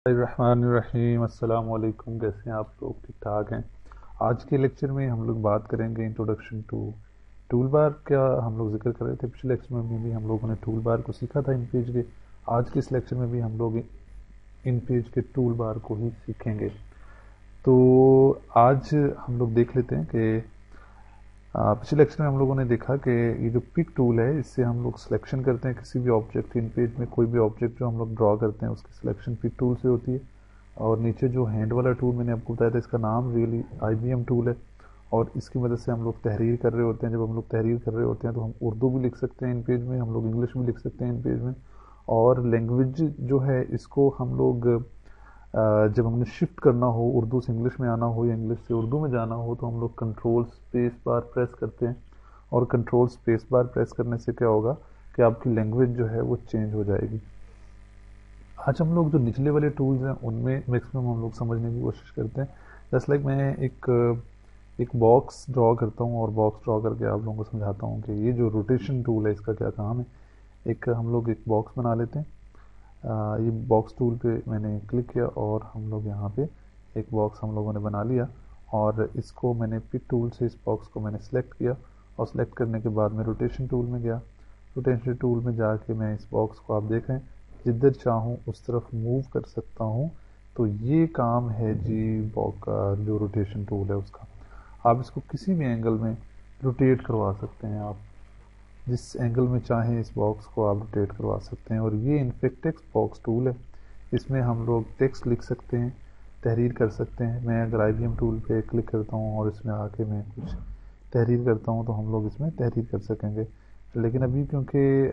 الرحمن السلام علیکم، کیسے ہیں آپ لوگ؟ ٹھیک ٹھاک ہیں؟ آج کے لیکچر میں ہم لوگ بات کریں گے انٹروڈکشن ٹو ٹول بار کا ہم لوگ ذکر کر رہے تھے پچھلے لیکچر میں بھی ہم لوگوں نے ٹول بار کو سیکھا تھا ان پیج کے. آج کے اس لیکچر میں بھی ہم لوگ ان پیج کے ٹول بار کو ہی سیکھیں گے. تو آج ہم لوگ دیکھ لیتے ہیں کہ پچھلے لیکچر میں ہم لوگوں نے دیکھا کہ یہ جو پک ٹول ہے اس سے ہم لوگ سلیکشن کرتے ہیں کسی بھی آبجیکٹ. ان پیج میں کوئی بھی آبجیکٹ جو ہم لوگ ڈرا کرتے ہیں اس کی سلیکشن پک ٹول سے ہوتی ہے. اور نیچے جو ہینڈ والا ٹول میں نے آپ کو بتایا تھا اس کا نام ریئلی IBM ٹول ہے، اور اس کی مدد سے ہم لوگ تحریر کر رہے ہوتے ہیں. جب ہم لوگ تحریر کر رہے ہوتے ہیں تو ہم اردو بھی لکھ سکتے ہیں ان پیج میں، ہم لوگ انگلش بھی لکھ سکتے ہیں ان پیج میں. اور لینگویج جو ہے اس کو ہم لوگ جب ہم نے شفٹ کرنا ہو، اردو سے انگلش میں آنا ہو یا انگلش سے اردو میں جانا ہو، تو ہم لوگ کنٹرول اسپیس بار پریس کرتے ہیں. اور کنٹرول اسپیس بار پریس کرنے سے کیا ہوگا کہ آپ کی لینگویج جو ہے وہ چینج ہو جائے گی. آج ہم لوگ جو نچلے والے ٹولز ہیں ان میں میکسیمم ہم لوگ سمجھنے کی کوشش کرتے ہیں. جیسے لائک میں ایک باکس ڈرا کرتا ہوں اور باکس ڈرا کر کے آپ لوگوں کو سمجھاتا ہوں کہ یہ جو روٹیشن ٹول ہے اس کا کیا کام ہے. ہم لوگ ایک باکس بنا لیتے ہیں. یہ باکس ٹول پہ میں نے کلک کیا اور ہم لوگ یہاں پہ ایک باکس ہم لوگوں نے بنا لیا، اور اس کو میں نے پک ٹول سے اس باکس کو میں نے سلیکٹ کیا، اور سلیکٹ کرنے کے بعد میں روٹیشن ٹول میں گیا. روٹیشن ٹول میں جا کے میں اس باکس کو آپ دیکھیں جدھر چاہوں اس طرف موو کر سکتا ہوں. تو یہ کام ہے جی باکس کا جو روٹیشن ٹول ہے اس کا. آپ اس کو کسی بھی اینگل میں روٹیٹ کروا سکتے ہیں، آپ جس اینگل میں چاہیں اس باکس کو آپ روٹیٹ کروا سکتے ہیں. اور یہ انفیکٹ ٹیکسٹ باکس ٹول ہے، اس میں ہم لوگ ٹیکسٹ لکھ سکتے ہیں، تحریر کر سکتے ہیں. میں اگر IBM ٹول پہ کلک کرتا ہوں اور اس میں آ کے میں کچھ تحریر کرتا ہوں تو ہم لوگ اس میں تحریر کر سکیں گے. لیکن ابھی کیونکہ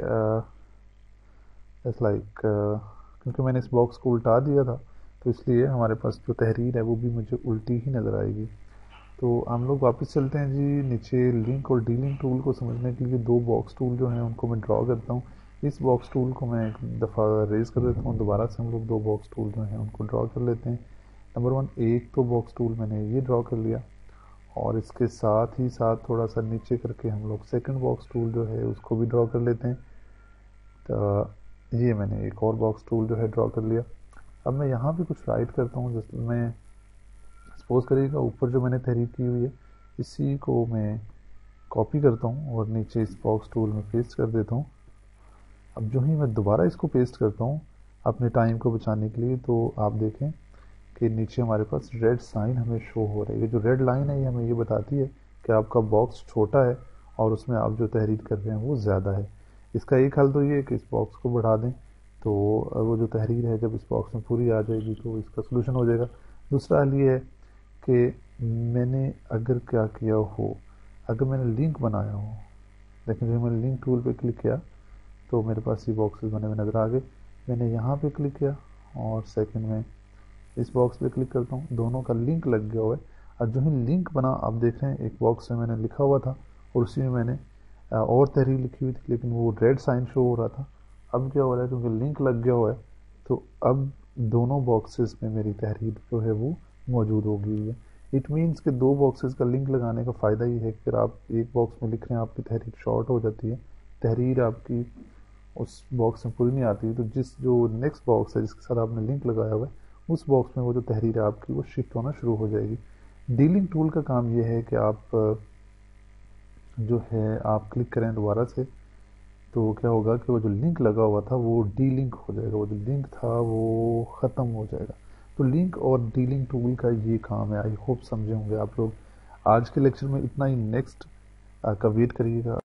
کیونکہ میں نے اس باکس کو الٹا دیا تھا تو اس لیے ہمارے پاس جو تحریر ہے وہ بھی مجھے الٹی ہی نظر آئے گی. تو ہم لوگ واپس چلتے ہیں جی نیچے. لنک اور ڈی لنک ٹول کو سمجھنے کے لیے دو باکس ٹول جو ہیں ان کو میں ڈرا کرتا ہوں. اس باکس ٹول کو میں ایک دفعہ ریز کر دیتا ہوں، دوبارہ سے ہم لوگ دو باکس ٹول جو ہیں ان کو ڈرا کر لیتے ہیں. نمبر 1 ایک تو باکس ٹول میں نے یہ ڈرا کر لیا، اور اس کے ساتھ ہی ساتھ تھوڑا سا نیچے کر کے ہم لوگ سیکنڈ باکس ٹول جو ہے اس کو بھی ڈرا کر لیتے ہیں. تو یہ میں نے ایک اور باکس ٹول جو ہے ڈرا کر لیا. اب میں یہاں پہ کچھ رائٹ کرتا ہوں. جس میں سپوز کریے گا اوپر جو میں نے تحریر کی ہوئی ہے اسی کو میں کاپی کرتا ہوں اور نیچے اس باکس ٹول میں پیسٹ کر دیتا ہوں. اب جو ہی میں دوبارہ اس کو پیسٹ کرتا ہوں اپنے ٹائم کو بچانے کے لیے، تو آپ دیکھیں کہ نیچے ہمارے پاس ریڈ سائن ہمیں شو ہو رہی ہے. جو ریڈ لائن ہے یہ ہمیں یہ بتاتی ہے کہ آپ کا باکس چھوٹا ہے اور اس میں آپ جو تحریر کر رہے ہیں وہ زیادہ ہے. اس کا ایک حل تو یہ ہے کہ اس باکس کو بڑھا دیں، تو وہ جو تحریر ہے جب اس باکس میں پوری آ جائے گی تو اس کا سلوشن ہو جائے گا. دوسرا حل یہ ہے کہ میں نے اگر کیا کیا ہو، اگر میں نے لنک بنایا ہو، لیکن جب میں نے لنک ٹول پہ کلک کیا تو میرے پاس یہ باکسز بنے ہوئے نظر آ گئے. میں نے یہاں پہ کلک کیا اور سیکنڈ میں اس باکس پہ کلک کرتا ہوں، دونوں کا لنک لگ گیا ہوا ہے. اور جو ہی لنک بنا آپ دیکھ رہے ہیں ایک باکس میں نے لکھا ہوا تھا اور اسی میں میں نے اور تحریر لکھی ہوئی تھی لیکن وہ ریڈ سائن شو ہو رہا تھا. اب کیا ہو رہا ہے کیونکہ لنک لگ گیا ہوا ہے تو اب دونوں باکسز میں میری تحریر جو ہے وہ موجود ہوگی ہے. اٹ مینس کہ دو باکسز کا لنک لگانے کا فائدہ یہ ہے کہ آپ ایک باکس میں لکھ رہے ہیں آپ کی تحریر شارٹ ہو جاتی ہے، تحریر آپ کی اس باکس میں پوری نہیں آتی، تو جو نیکسٹ باکس ہے جس کے ساتھ آپ نے لنک لگایا ہوا ہے اس باکس میں وہ جو تحریر ہے آپ کی وہ شفٹ ہونا شروع ہو جائے گی. ڈیلنگ ٹول کا کام یہ ہے کہ آپ جو ہے آپ کلک کریں دوبارہ سے تو کیا ہوگا کہ وہ جو لنک لگا ہوا تھا وہ ڈی لنک ہو جائے گا، وہ جو لنک تھا وہ ختم ہو جائے گا. تو لنک اور ڈیلنگ ٹول کا یہ کام ہے. آئی ہوپ سمجھے ہوں گے آپ لوگ. آج کے لیکچر میں اتنا ہی، نیکسٹ کا ویٹ کریے گا.